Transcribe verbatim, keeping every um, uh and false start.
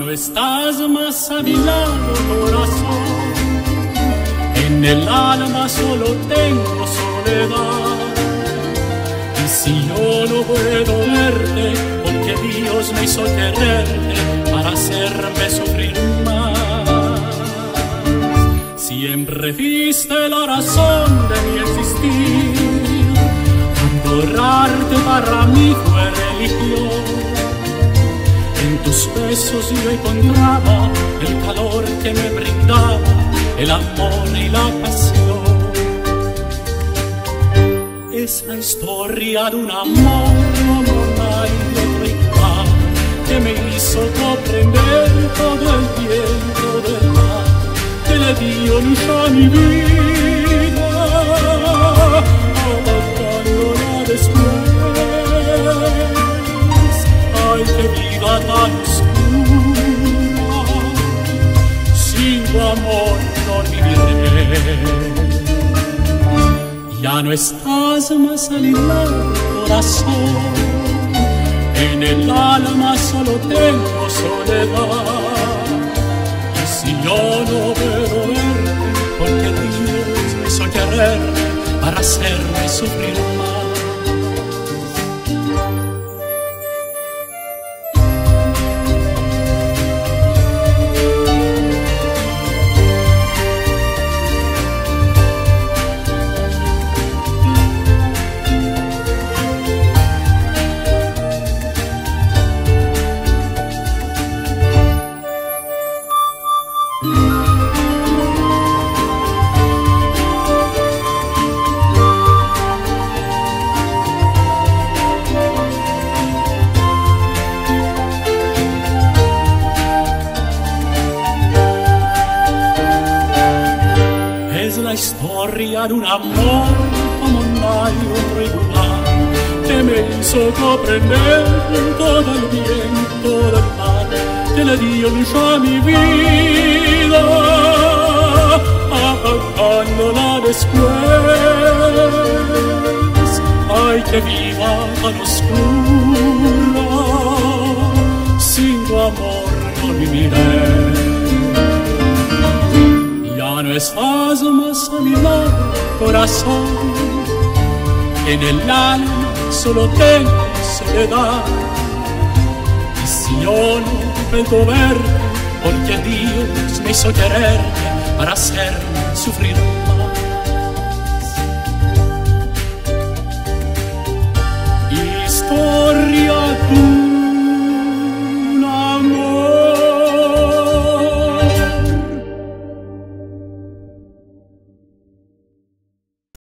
no estás más a mi lado, corazón. En el alma solo tengo soledad. Y si yo no puedo verte, porque Dios me hizo quererte para hacerme sufrir más. Siempre fuiste la razón de mi existir. Adorarte para mí fue religión. En tus besos yo encontraba el calor que me brindaba el amor y la pasión. Es la historia de un amor como no hay otro igual, que me hizo comprender todo el viento del mar, que le dio luz a mi vida, abandonándola después. Ay, qué vida tan oscura, sin tu amor no viviré. Ya no estás más a mi lado, corazón. En el alma solo tengo soledad. Y si yo no puedo verte, porque Dios me hizo quererte para hacerme sufrir más. La historia de un amor como no hay otro igual, que me hizo comprender todo el bien, todo el mal, que le dio luz a mi vida, apagándola después. Ay, que vida tan oscura, sin tu amor no viviré. Ya no estás más a mi lado, corazón. En el alma solo tengo soledad. Y si yo no puedo verte, porque Dios me hizo quererte para hacerme sufrir.